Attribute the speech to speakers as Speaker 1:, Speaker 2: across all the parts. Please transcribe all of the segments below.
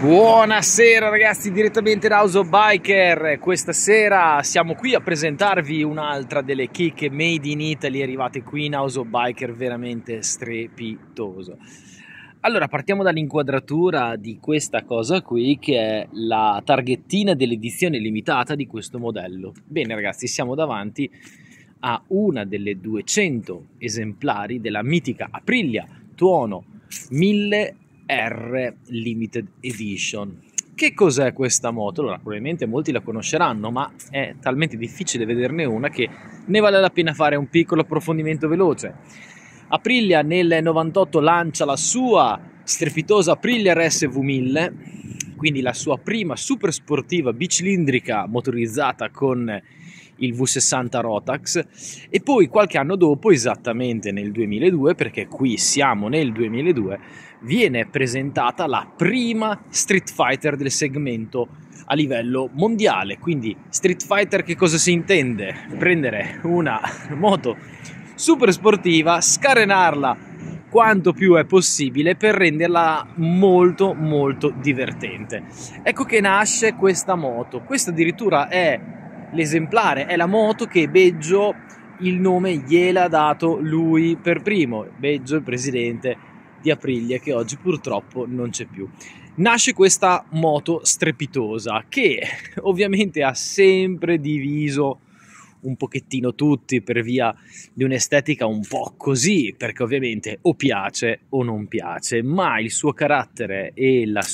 Speaker 1: Buonasera ragazzi, direttamente da House of Biker. Questa sera siamo qui a presentarvi un'altra delle chicche made in Italy arrivate qui in House of Biker, veramente strepitoso. Allora, partiamo dall'inquadratura di questa cosa qui, che è la targhettina dell'edizione limitata di questo modello. Bene ragazzi, siamo davanti a una delle 200 esemplari della mitica Aprilia Tuono 1000 R Limited Edition. Che cos'è questa moto? Allora, probabilmente molti la conosceranno, ma è talmente difficile vederne una che ne vale la pena fare un piccolo approfondimento veloce. Aprilia nel 98 lancia la sua strepitosa Aprilia RS V1000, quindi la sua prima super sportiva bicilindrica motorizzata con il V60 Rotax, e poi qualche anno dopo, esattamente nel 2002, perché qui siamo nel 2002, viene presentata la prima Street Fighter del segmento a livello mondiale. Quindi Street Fighter, che cosa si intende? Prendere una moto super sportiva, scarenarla quanto più è possibile per renderla molto molto divertente. Ecco che nasce questa moto. Questa addirittura è l'esemplare, è la moto che Beggio il nome gliel'ha dato lui per primo. Beggio, il presidente di Aprilia, che oggi purtroppo non c'è più. Nasce questa moto strepitosa che ovviamente ha sempre diviso un pochettino tutti per via di un'estetica un po' così, perché ovviamente o piace o non piace, ma il suo carattere e il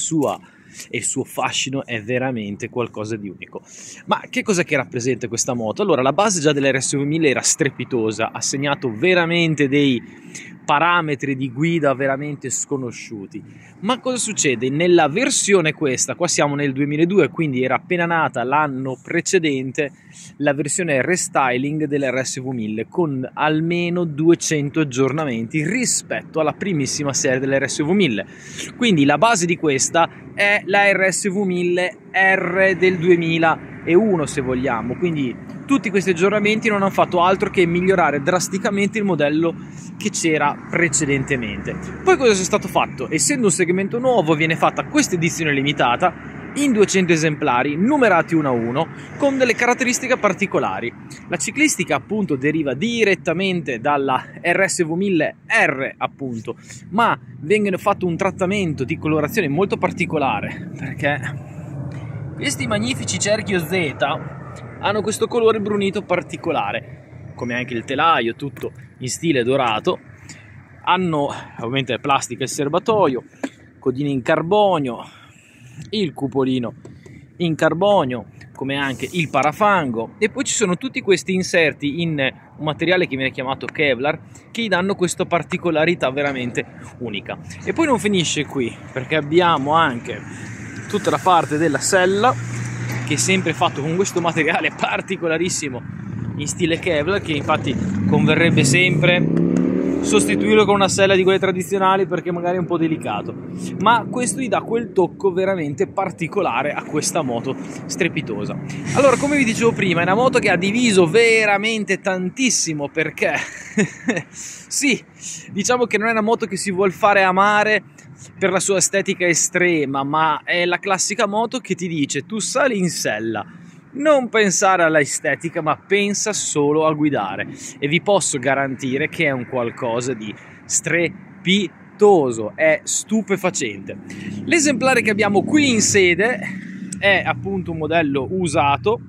Speaker 1: suo fascino è veramente qualcosa di unico. Ma che cosa che rappresenta questa moto? Allora, la base già dell'RS V1000 era strepitosa, ha segnato veramente dei parametri di guida veramente sconosciuti. Ma cosa succede? Nella versione questa, qua siamo nel 2002, quindi era appena nata l'anno precedente, la versione restyling dell'RS V1000 con almeno 200 aggiornamenti rispetto alla primissima serie dell'RS V1000. Quindi la base di questa è la RS V1000 R del 2001, se vogliamo. Quindi tutti questi aggiornamenti non hanno fatto altro che migliorare drasticamente il modello che c'era precedentemente. Poi cosa è stato fatto? Essendo un segmento nuovo, viene fatta questa edizione limitata in 200 esemplari numerati 1 a 1 con delle caratteristiche particolari. La ciclistica appunto deriva direttamente dalla RS V1000 R appunto, ma viene fatto un trattamento di colorazione molto particolare, perché questi magnifici cerchio Z hanno questo colore brunito particolare, come anche il telaio, tutto in stile dorato. Hanno ovviamente plastica e serbatoio, codine in carbonio, il cupolino in carbonio, come anche il parafango, e poi ci sono tutti questi inserti in un materiale che viene chiamato Kevlar, che gli danno questa particolarità veramente unica. E poi non finisce qui, perché abbiamo anche tutta la parte della sella, che è sempre fatto con questo materiale particolarissimo in stile Kevlar, che infatti converrebbe sempre sostituirlo con una sella di quelle tradizionali, perché magari è un po' delicato, ma questo gli dà quel tocco veramente particolare a questa moto strepitosa. Allora, come vi dicevo prima, è una moto che ha diviso veramente tantissimo, perché sì, diciamo che non è una moto che si vuol fare amare per la sua estetica estrema, ma è la classica moto che ti dice: tu sali in sella, non pensare alla estetica, ma pensa solo a guidare, e vi posso garantire che è un qualcosa di strepitoso, è stupefacente. L'esemplare che abbiamo qui in sede è appunto un modello usato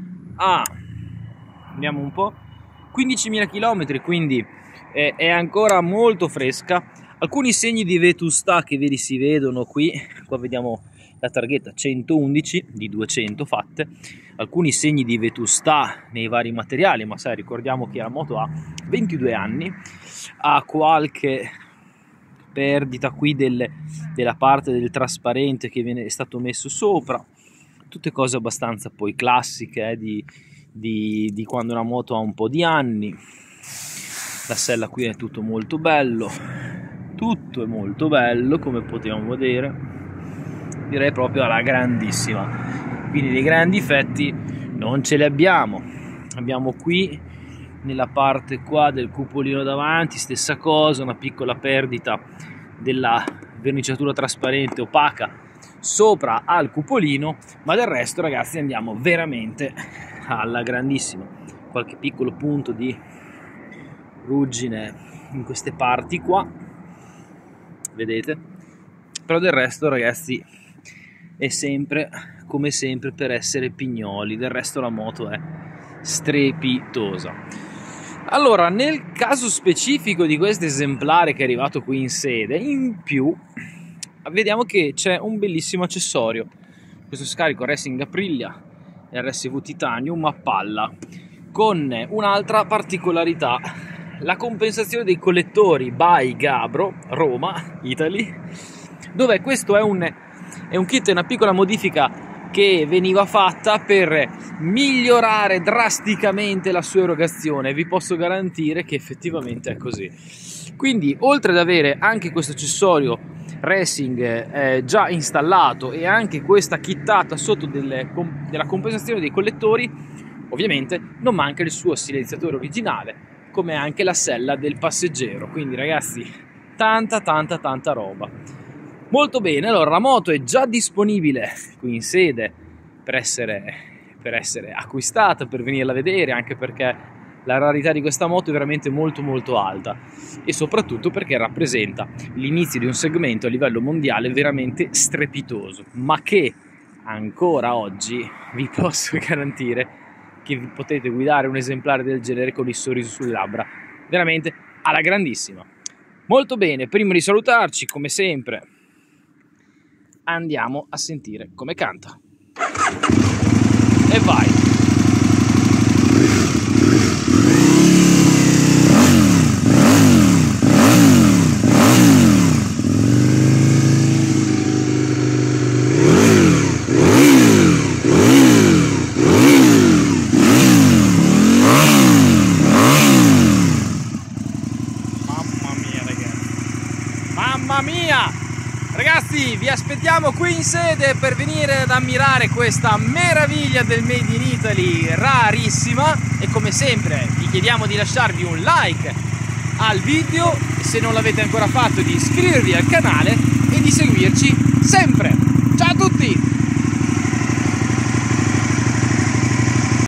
Speaker 1: andiamo un po', 15.000 km, quindi è ancora molto fresca. Alcuni segni di vetustà che si vedono qui, qua vediamo la targhetta 111 di 200 fatte, alcuni segni di vetustà nei vari materiali, ma sai, ricordiamo che la moto ha 22 anni, ha qualche perdita qui della parte del trasparente che è stato messo sopra, tutte cose abbastanza poi classiche di quando una moto ha un po' di anni. La sella qui è tutto molto bello, tutto è molto bello, come potevamo vedere, direi proprio alla grandissima. Quindi dei grandi difetti non ce li abbiamo. Abbiamo qui nella parte qua del cupolino davanti stessa cosa, una piccola perdita della verniciatura trasparente opaca sopra al cupolino, ma del resto ragazzi andiamo veramente alla grandissima. Qualche piccolo punto di ruggine in queste parti qua, vedete, però del resto ragazzi è sempre come sempre per essere pignoli. Del resto la moto è strepitosa. Allora, nel caso specifico di questo esemplare che è arrivato qui in sede, in più vediamo che c'è un bellissimo accessorio, questo scarico Racing Aprilia RSV Titanium a palla, con un'altra particolarità: la compensazione dei collettori by Gabro Roma Italy, dove questo è un kit, una piccola modifica che veniva fatta per migliorare drasticamente la sua erogazione. Vi posso garantire che effettivamente è così. Quindi, oltre ad avere anche questo accessorio racing già installato e anche questa kittata sotto della compensazione dei collettori, ovviamente non manca il suo silenziatore originale, come anche la sella del passeggero. Quindi ragazzi, tanta roba. Molto bene, allora la moto è già disponibile qui in sede per essere acquistata, per venirla a vedere, anche perché la rarità di questa moto è veramente molto alta, e soprattutto perché rappresenta l'inizio di un segmento a livello mondiale veramente strepitoso, ma che ancora oggi vi posso garantire che vi potete guidare un esemplare del genere con il sorriso sulle labbra, veramente alla grandissima. Molto bene, prima di salutarci, come sempre, andiamo a sentire come canta. E vai! Mamma mia ragazzi! Mamma mia! Ragazzi, vi aspettiamo qui in sede per venire ad ammirare questa meraviglia del Made in Italy rarissima, e come sempre vi chiediamo di lasciarvi un like al video, e se non l'avete ancora fatto di iscrivervi al canale e di seguirci sempre. Ciao a tutti!